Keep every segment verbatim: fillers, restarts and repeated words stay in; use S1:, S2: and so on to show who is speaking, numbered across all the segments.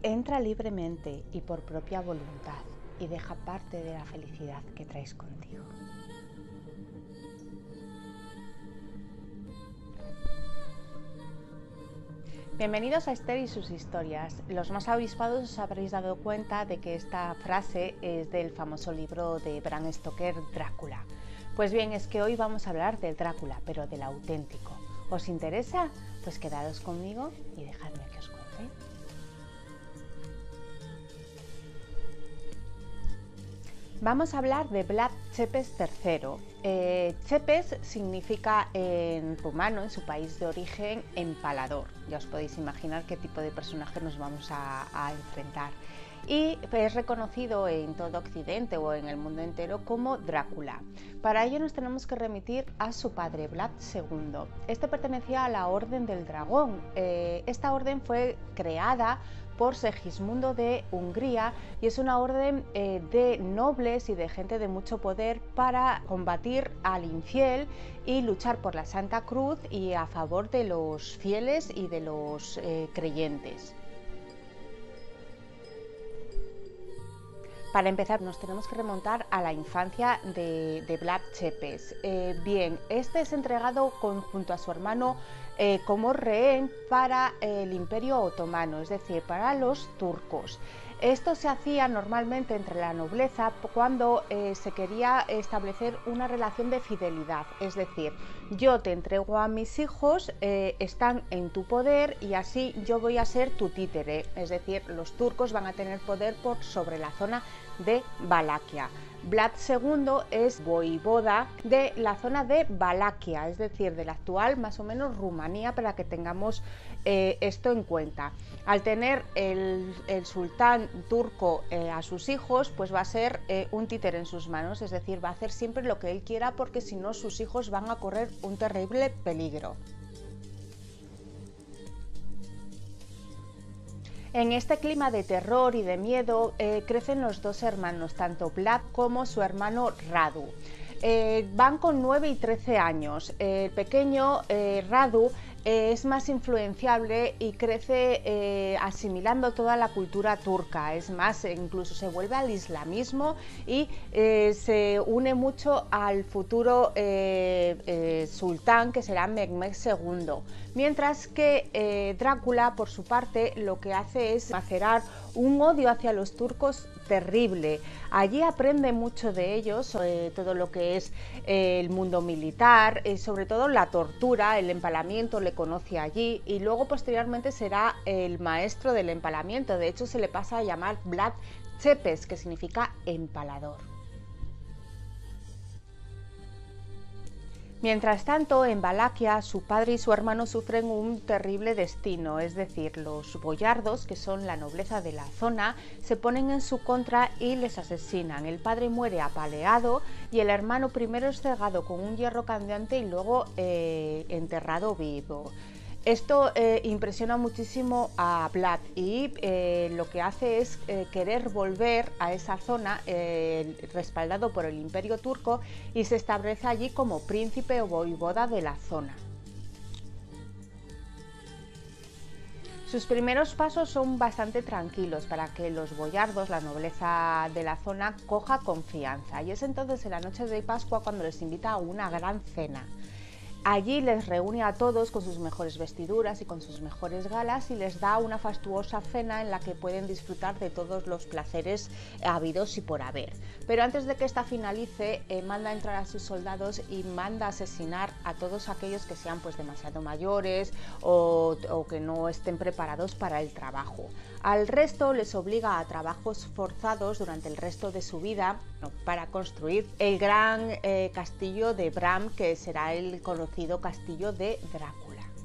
S1: Entra libremente y por propia voluntad y deja parte de la felicidad que traes contigo. Bienvenidos a Esther y sus historias. Los más avispados os habréis dado cuenta de que esta frase es del famoso libro de Bram Stoker, Drácula. Pues bien, es que hoy vamos a hablar del Drácula, pero del auténtico. ¿Os interesa? Pues quedaros conmigo y dejadme que os cuente. Vamos a hablar de Vlad Tepes tercero. Eh, Tepes significa en rumano, en su país de origen, empalador. Ya os podéis imaginar qué tipo de personaje nos vamos a, a enfrentar. Y es reconocido en todo Occidente o en el mundo entero como Drácula. Para ello nos tenemos que remitir a su padre, Vlad segundo. Este pertenecía a la Orden del Dragón. Eh, esta orden fue creada por Segismundo de Hungría y es una orden eh, de nobles y de gente de mucho poder para combatir al infiel y luchar por la Santa Cruz y a favor de los fieles y de los eh, creyentes. Para empezar, nos tenemos que remontar a la infancia de, de Vlad Tepes. Eh, bien, este es entregado con, junto a su hermano eh, como rehén para el Imperio Otomano, es decir, para los turcos. Esto se hacía normalmente entre la nobleza cuando eh, se quería establecer una relación de fidelidad, es decir, yo te entrego a mis hijos, eh, están en tu poder y así yo voy a ser tu títere, es decir, los turcos van a tener poder por sobre la zona de Valaquia. Vlad segundo es voivoda de la zona de Valaquia, es decir, de la actual más o menos Rumanía, para que tengamos eh, esto en cuenta. Al tener el, el sultán turco eh, a sus hijos, pues va a ser eh, un títere en sus manos, es decir, va a hacer siempre lo que él quiera porque si no sus hijos van a correr un terrible peligro. En este clima de terror y de miedo eh, crecen los dos hermanos, tanto Vlad como su hermano Radu. Eh, van con nueve y trece años. El pequeño eh, Radu eh, es más influenciable y crece eh, asimilando toda la cultura turca. Es más, incluso se vuelve al islamismo y eh, se une mucho al futuro eh, eh, sultán, que será Mehmed segundo. Mientras que eh, Drácula, por su parte, lo que hace es macerar un odio hacia los turcos terrible. Allí aprende mucho de ellos, sobre todo lo que es eh, el mundo militar, eh, sobre todo la tortura, el empalamiento, le conoce allí y luego posteriormente será el maestro del empalamiento. De hecho, se le pasa a llamar Vlad Tepes, que significa empalador. Mientras tanto, en Valaquia, su padre y su hermano sufren un terrible destino, es decir, los boyardos, que son la nobleza de la zona, se ponen en su contra y les asesinan. El padre muere apaleado y el hermano primero es cegado con un hierro candente y luego eh, enterrado vivo. Esto eh, impresiona muchísimo a Vlad y eh, lo que hace es eh, querer volver a esa zona eh, respaldado por el Imperio Turco y se establece allí como príncipe o voivoda de la zona. Sus primeros pasos son bastante tranquilos para que los boyardos, la nobleza de la zona, coja confianza y es entonces en la noche de Pascua cuando les invita a una gran cena. Allí les reúne a todos con sus mejores vestiduras y con sus mejores galas y les da una fastuosa cena en la que pueden disfrutar de todos los placeres habidos y por haber. Pero antes de que esta finalice, eh, manda entrar a sus soldados y manda asesinar a todos aquellos que sean pues demasiado mayores o, o que no estén preparados para el trabajo. Al resto les obliga a trabajos forzados durante el resto de su vida para construir el gran eh, castillo de Bram, que será el conocido castillo de Drácula.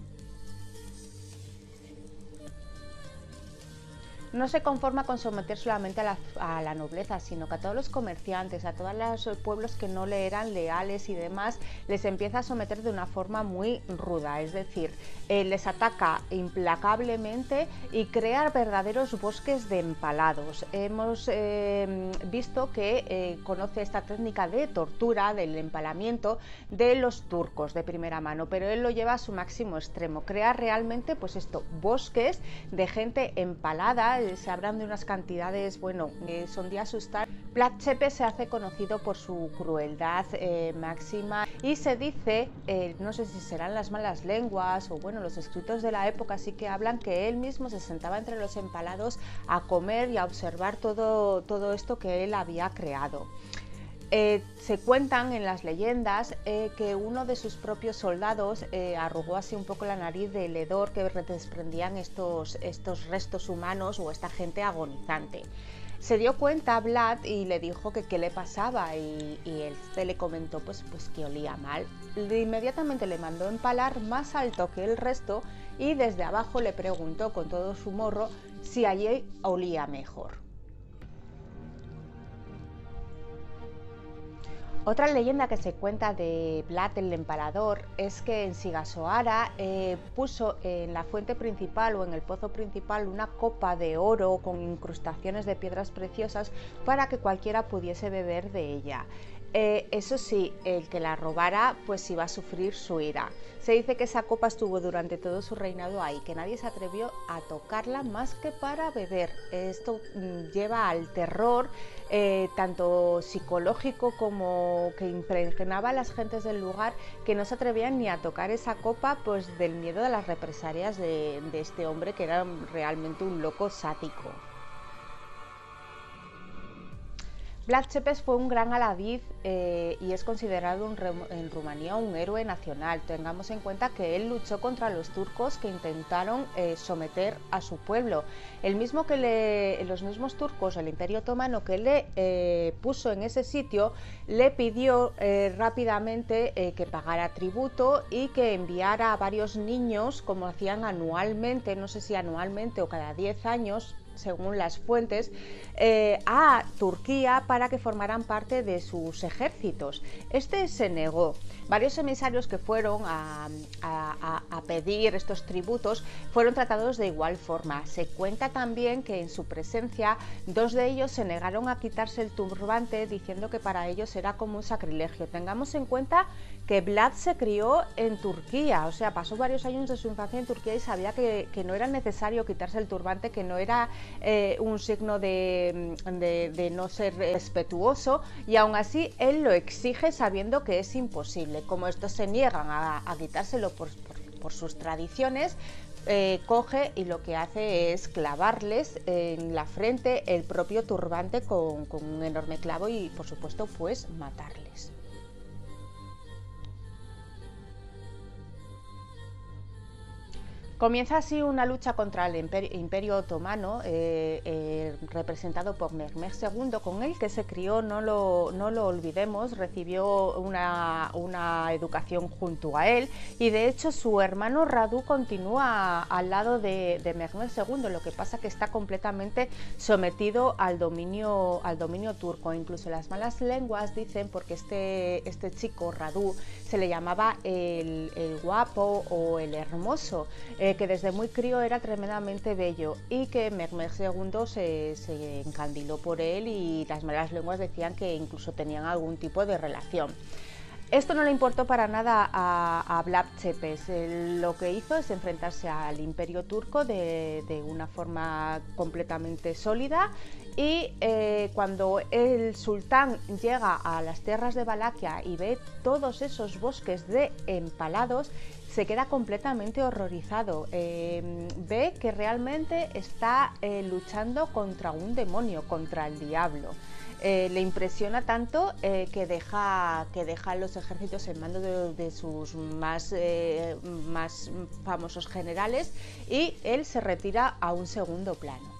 S1: No se conforma con someter solamente a la, a la nobleza, sino que a todos los comerciantes, a todos los pueblos que no le eran leales y demás, les empieza a someter de una forma muy ruda, es decir, eh, les ataca implacablemente y crea verdaderos bosques de empalados. Hemos eh, visto que eh, conoce esta técnica de tortura, del empalamiento de los turcos de primera mano, pero él lo lleva a su máximo extremo, crea realmente pues esto, bosques de gente empalada, eh, se hablan de unas cantidades, bueno, eh, son de asustar. Vlad Tepes se hace conocido por su crueldad eh, máxima y se dice, eh, no sé si serán las malas lenguas o bueno, los escritos de la época sí que hablan que él mismo se sentaba entre los empalados a comer y a observar todo, todo esto que él había creado. Eh, se cuentan en las leyendas eh, que uno de sus propios soldados eh, arrugó así un poco la nariz del hedor que desprendían estos, estos restos humanos o esta gente agonizante. Se dio cuenta Vlad y le dijo que qué le pasaba y, y él le comentó pues, pues que olía mal. De inmediatamente le mandó empalar más alto que el resto y desde abajo le preguntó con todo su morro si allí olía mejor. Otra leyenda que se cuenta de Vlad el Empalador es que en Sigasoara eh, puso en la fuente principal o en el pozo principal una copa de oro con incrustaciones de piedras preciosas para que cualquiera pudiese beber de ella. Eh, eso sí, el que la robara pues iba a sufrir su ira. Se dice que esa copa estuvo durante todo su reinado ahí, que nadie se atrevió a tocarla más que para beber. Esto mm, lleva al terror eh, tanto psicológico como que impregnaba a las gentes del lugar, que no se atrevían ni a tocar esa copa pues del miedo de las represalias de, de este hombre que era realmente un loco sádico. Vlad Tepes fue un gran aladiz eh, y es considerado un, en Rumanía un héroe nacional. Tengamos en cuenta que él luchó contra los turcos que intentaron eh, someter a su pueblo. El mismo que le, los mismos turcos, el Imperio Otomano que le eh, puso en ese sitio, le pidió eh, rápidamente eh, que pagara tributo y que enviara a varios niños, como hacían anualmente, no sé si anualmente o cada diez años, según las fuentes, eh, a Turquía para que formaran parte de sus ejércitos. Este se negó. Varios emisarios que fueron a, a, a pedir estos tributos fueron tratados de igual forma. Se cuenta también que en su presencia dos de ellos se negaron a quitarse el turbante diciendo que para ellos era como un sacrilegio. Tengamos en cuenta que Vlad se crió en Turquía, o sea, pasó varios años de su infancia en Turquía y sabía que, que no era necesario quitarse el turbante, que no era eh, un signo de, de, de no ser respetuoso, y aún así él lo exige sabiendo que es imposible. Como estos se niegan a, a quitárselo por, por, por sus tradiciones, eh, coge y lo que hace es clavarles en la frente el propio turbante con, con un enorme clavo y por supuesto pues matarles. Comienza así una lucha contra el Imperio, imperio Otomano, eh, eh, representado por Mehmed segundo, con el que se crió, no lo, no lo olvidemos, recibió una, una educación junto a él, y de hecho su hermano Radu continúa al lado de, de Mehmed segundo, lo que pasa que está completamente sometido al dominio, al dominio turco. Incluso las malas lenguas dicen, porque este, este chico Radu se le llamaba el, el guapo o el hermoso, eh, que desde muy crío era tremendamente bello, y que Mehmed segundo se, se encandiló por él, y las malas lenguas decían que incluso tenían algún tipo de relación. Esto no le importó para nada a, a Vlad Tepes. Lo que hizo es enfrentarse al Imperio Turco de, de una forma completamente sólida, y eh, cuando el sultán llega a las tierras de Valaquia y ve todos esos bosques de empalados, se queda completamente horrorizado. Eh, ve que realmente está eh, luchando contra un demonio, contra el diablo. Eh, le impresiona tanto eh, que deja que deja los ejércitos en mando de, de sus más, eh, más famosos generales, y él se retira a un segundo plano.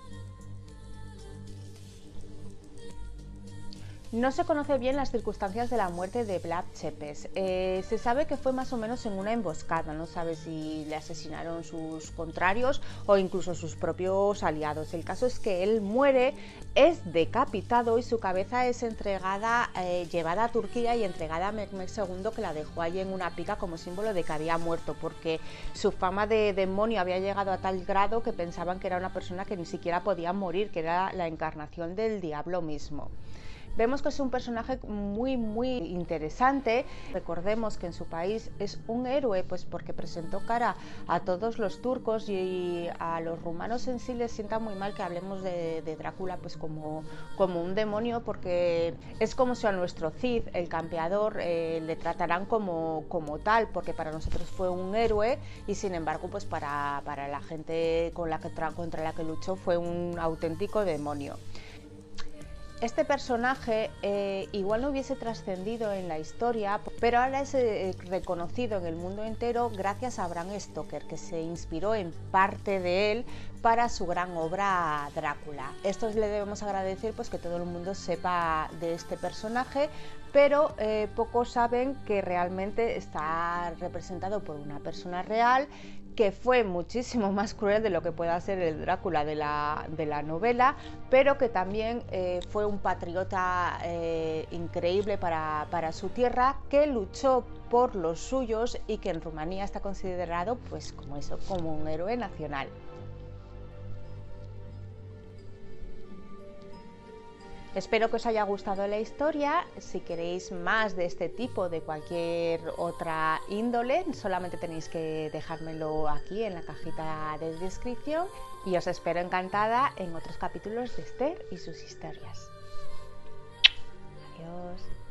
S1: No se conoce bien las circunstancias de la muerte de Vlad Tepes. Eh, se sabe que fue más o menos en una emboscada, no sabe si le asesinaron sus contrarios o incluso sus propios aliados. El caso es que él muere, es decapitado y su cabeza es entregada, eh, llevada a Turquía y entregada a Mehmed segundo, que la dejó allí en una pica como símbolo de que había muerto, porque su fama de demonio había llegado a tal grado que pensaban que era una persona que ni siquiera podía morir, que era la encarnación del diablo mismo. Vemos que es un personaje muy muy interesante. Recordemos que en su país es un héroe, pues porque presentó cara a todos los turcos, y a los rumanos en sí les sienta muy mal que hablemos de, de Drácula pues como, como un demonio, porque es como si a nuestro Cid, el campeador, eh, le tratarán como, como tal, porque para nosotros fue un héroe, y sin embargo pues para, para la gente con la que contra la que luchó fue un auténtico demonio. Este personaje eh, igual no hubiese trascendido en la historia, pero ahora es eh, reconocido en el mundo entero gracias a Bram Stoker, que se inspiró en parte de él para su gran obra Drácula. Esto le debemos agradecer, pues que todo el mundo sepa de este personaje, pero eh, pocos saben que realmente está representado por una persona real, que fue muchísimo más cruel de lo que pueda ser el Drácula de la, de la novela, pero que también eh, fue un patriota eh, increíble para, para su tierra, que luchó por los suyos y que en Rumanía está considerado pues como eso, como un héroe nacional. Espero que os haya gustado la historia. Si queréis más de este tipo, de cualquier otra índole, solamente tenéis que dejármelo aquí en la cajita de descripción, y os espero encantada en otros capítulos de Esther y sus historias. Adiós.